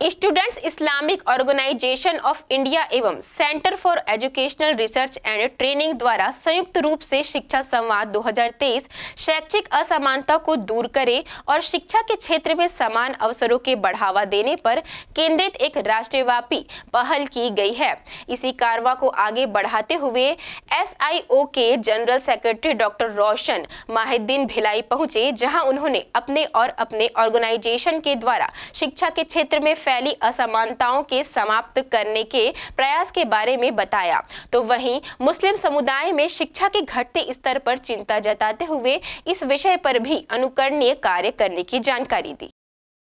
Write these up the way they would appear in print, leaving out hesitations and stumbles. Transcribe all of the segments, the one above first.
Students Islamic organisation of India एवं centre for educational research and training द्वारा संयुक्त रूप से शिक्षा संवाद 2023 शैक्षिक असमानता को दूर करे और शिक्षा के क्षेत्र में समान अवसरों के बढ़ावा देने पर केंद्रित एक राष्ट्रव्यापी पहल की गई है। इसी कारवा को आगे बढ़ाते हुए SIO के general secretary doctor Roshan Mahiddin Bhilai पहुंचे, जहां उन्होंने अपने ऑर्गेनाइजेशन के द्वारा शिक्षा के क्षेत्र में फैली असमानताओं के समाप्त करने के प्रयास के बारे में बताया। तो वहीं मुस्लिम समुदाय में शिक्षा के घटते स्तर पर चिंता जताते हुए इस विषय पर भी अनुकरणीय कार्य करने की जानकारी दी।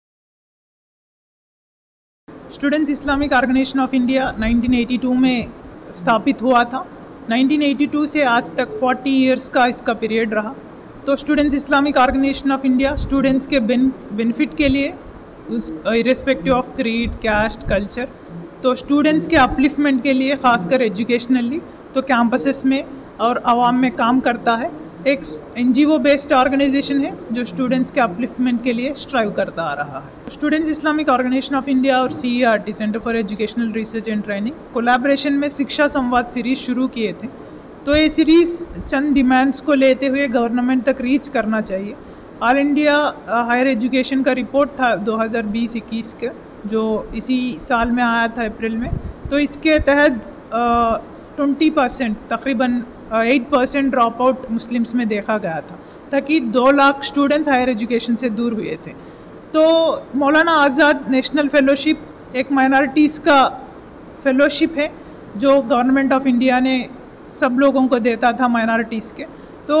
Students Islamic organisation of India 1982 में स्थापित हुआ था। 1982 से आज तक 40 इयर्स का इसका पीरियड रहा। तो students Islamic organisation of India students के बेनिफिट के लिए, irrespective of creed, caste, culture, तो स्टूडेंट्स के अपलिफ्टमेंट के लिए, खासकर एजुकेशनली, तो कैंपसेस में और आवाम में काम करता है। एक NGO बेस्ड ऑर्गेनाइजेशन है जो स्टूडेंट्स के अपलिफ्टमेंट के लिए स्ट्राइव करता आ रहा है। Students Islamic organisation of India और CERT, centre for educational research and training, collaboration में शिक्षा संवाद सीरीज शुरू किए थे। तो ये सीरीज़ चंद डिमांड्स को लेते हुए गवर्नमेंट तक रीच करना चाहिए। ऑल इंडिया हायर एजुकेशन का रिपोर्ट था 2020-21 का, जो इसी साल में आया था अप्रैल में। तो इसके तहत 20% तकरीबन 8% ड्रॉप आउट मुस्लिम्स में देखा गया था, ताकि 2 लाख स्टूडेंट्स हायर एजुकेशन से दूर हुए थे। तो मौलाना आज़ाद नेशनल फेलोशिप एक माइनॉरिटीज़ का फेलोशिप है जो गवर्नमेंट ऑफ इंडिया ने सब लोगों को देता था माइनॉरिटीज़ के। तो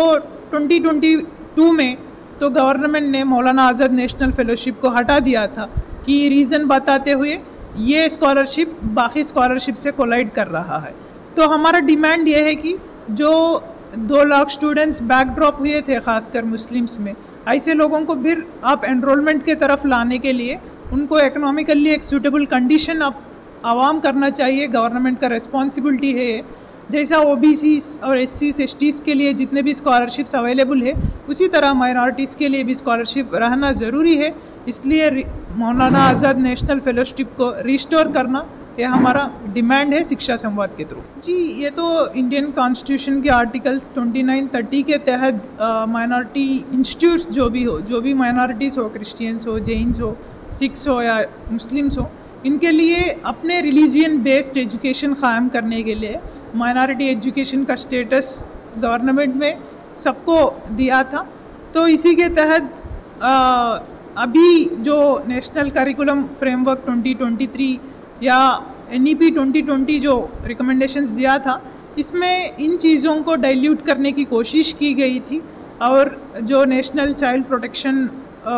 2022 में तो गवर्नमेंट ने मौलाना आज़ाद नेशनल फेलोशिप को हटा दिया था कि रीज़न बताते हुए ये स्कॉलरशिप बाकी स्कॉलरशिप से कोलाइड कर रहा है। तो हमारा डिमांड ये है कि जो 2 लाख स्टूडेंट्स बैक ड्रॉप हुए थे, ख़ासकर मुस्लिम्स में, ऐसे लोगों को फिर आप एनरोलमेंट के तरफ लाने के लिए उनको इकोनॉमिकली एक सूटेबल कंडीशन आप आवाम करना चाहिए। गवर्नमेंट का रिस्पॉन्सिबिलिटी है। जैसा OBCs और SCs STs के लिए जितने भी स्कॉलरशिप्स अवेलेबल है, उसी तरह माइनॉरिटीज़ के लिए भी स्कॉलरशिप रहना ज़रूरी है। इसलिए मौलाना आज़ाद नेशनल फेलोशिप को रिस्टोर करना ये हमारा डिमांड है शिक्षा संवाद के थ्रू। जी, ये तो इंडियन कॉन्स्टिट्यूशन के आर्टिकल 29-30 के तहत माइनॉरिटी इंस्टीट्यूट्स जो भी माइनॉरिटीज़ हो, क्रिश्चियंस हो, जैन्स हो, सिख्स हो या मुस्लिम्स हो, इनके लिए अपने रिलीजियन बेस्ड एजुकेशन क़ायम करने के लिए माइनॉरिटी एजुकेशन का स्टेटस गवर्नमेंट में सबको दिया था। तो इसी के तहत अभी जो नेशनल करिकुलम फ्रेमवर्क 2023 या NEP 2020 जो रिकमेंडेशंस दिया था, इसमें इन चीज़ों को डाइल्यूट करने की कोशिश की गई थी। और जो नेशनल चाइल्ड प्रोटेक्शन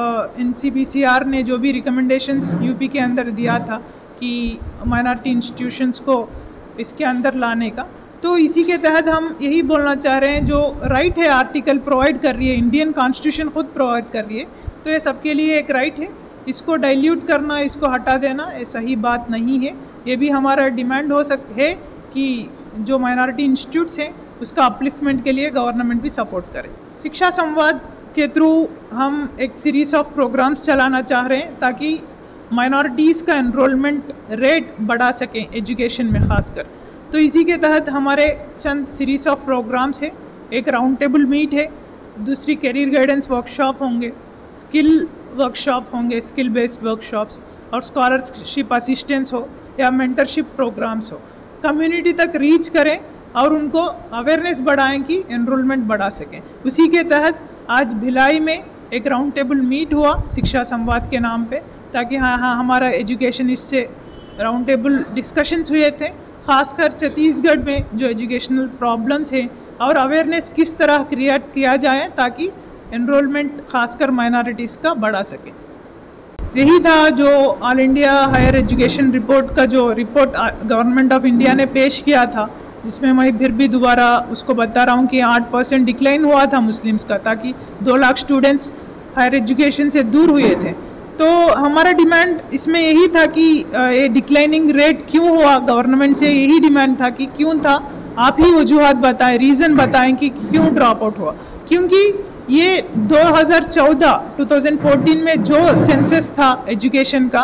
NCPCR ने जो भी रिकमेंडेशंस UP के अंदर दिया था कि माइनॉरिटी इंस्टीट्यूशंस को इसके अंदर लाने का, तो इसी के तहत हम यही बोलना चाह रहे हैं, जो राइट है आर्टिकल प्रोवाइड कर रही है, इंडियन कॉन्स्टिट्यूशन खुद प्रोवाइड कर रही है, तो ये सबके लिए एक राइट है। इसको डाइल्यूट करना, इसको हटा देना ये सही बात नहीं है। ये भी हमारा डिमांड है कि जो माइनॉरिटी इंस्टीट्यूट्स हैं उसका अपलिफ्टमेंट के लिए गवर्नमेंट भी सपोर्ट करे। शिक्षा संवाद के थ्रू हम एक सीरीज़ ऑफ प्रोग्राम्स चलाना चाह रहे हैं ताकि माइनॉरिटीज़ का एनरोलमेंट रेट बढ़ा सकें एजुकेशन में ख़ासकर। तो इसी के तहत हमारे चंद सीरीज़ ऑफ प्रोग्राम्स है। एक राउंड टेबल मीट है, दूसरी करियर गाइडेंस वर्कशॉप होंगे, स्किल वर्कशॉप होंगे, स्किल बेस्ड वर्कशॉप्स, और स्कॉलरशिप असिस्टेंस हो या मेंटरशिप प्रोग्राम्स हो। कम्युनिटी तक रीच करें और उनको अवेयरनेस बढ़ाएं कि एनरोलमेंट बढ़ा सकें। उसी के तहत आज भिलाई में एक राउंड टेबल मीट हुआ शिक्षा संवाद के नाम पे, ताकि हाँ हमारा एजुकेशन, इससे राउंड टेबल डिस्कशंस हुए थे, ख़ासकर छत्तीसगढ़ में जो एजुकेशनल प्रॉब्लम्स हैं और अवेयरनेस किस तरह क्रिएट किया जाए ताकि एनरोलमेंट ख़ासकर माइनॉरिटीज़ का बढ़ा सके। यही था जो all India higher education report का जो रिपोर्ट गवर्नमेंट ऑफ इंडिया ने पेश किया था, जिसमें मैं फिर भी दोबारा उसको बता रहा हूँ कि 8% डिक्लाइन हुआ था मुस्लिम्स का, ताकि 2 लाख स्टूडेंट्स हायर एजुकेशन से दूर हुए थे। तो हमारा डिमांड इसमें यही था कि ये डिक्लाइनिंग रेट क्यों हुआ, गवर्नमेंट से यही डिमांड था कि क्यों था, आप ही वजूहात बताएं, रीज़न बताएं कि क्यों ड्रॉप आउट हुआ। क्योंकि ये 2014 में जो सेंसस था एजुकेशन का,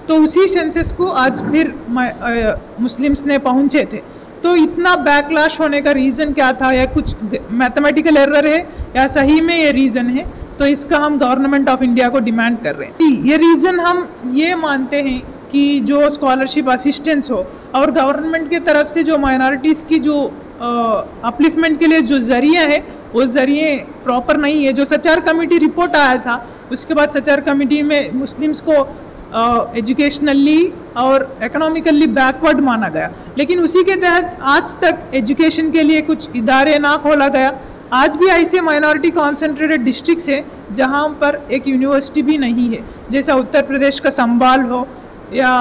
तो उसी सेंसस को आज फिर मुस्लिम्स ने पहुँचे थे। तो इतना बैकलैश होने का रीज़न क्या था, या कुछ मैथमेटिकल एरर है या सही में ये रीज़न है, तो इसका हम गवर्नमेंट ऑफ इंडिया को डिमांड कर रहे हैं। ये रीज़न हम ये मानते हैं कि जो स्कॉलरशिप असिस्टेंस हो और गवर्नमेंट के तरफ से जो माइनॉरिटीज़ की जो अपलिफ्टमेंट के लिए जो ज़रिए है वो ज़रिए प्रॉपर नहीं है। जो सचार कमेटी रिपोर्ट आया था, उसके बाद सचार कमेटी में मुस्लिम्स को एजुकेशनली और इकोनॉमिकली बैकवर्ड माना गया, लेकिन उसी के तहत आज तक एजुकेशन के लिए कुछ इदारे ना खोला गया। आज भी ऐसे माइनॉरिटी कॉन्सेंट्रेटेड डिस्ट्रिक्ट्स है जहाँ पर एक यूनिवर्सिटी भी नहीं है, जैसा उत्तर प्रदेश का संभाल हो या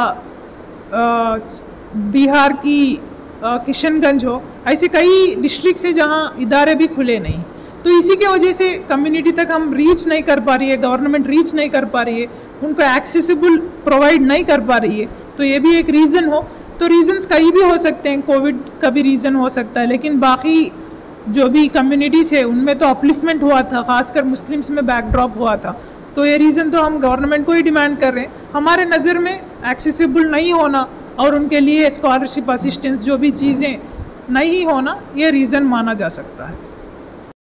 बिहार की किशनगंज हो। ऐसे कई डिस्ट्रिक्ट्स है जहाँ इदारे भी खुले नहीं। तो इसी के वजह से कम्युनिटी तक हम रीच नहीं कर पा रही है, गवर्नमेंट रीच नहीं कर पा रही है, उनको एक्सेसिबल प्रोवाइड नहीं कर पा रही है। तो ये भी एक रीज़न हो। तो रीज़न्स कई भी हो सकते हैं, कोविड का भी रीज़न हो सकता है, लेकिन बाकी जो भी कम्युनिटीज़ है उनमें तो अपलिफ्टमेंट हुआ था, खासकर मुस्लिम्स में बैकड्रॉप हुआ था। तो ये रीज़न तो हम गवर्नमेंट को ही डिमांड कर रहे हैं। हमारे नज़र में एक्सेसिबल नहीं होना और उनके लिए स्कॉलरशिप असिस्टेंस जो भी चीज़ें नहीं होना, ये रीज़न माना जा सकता है।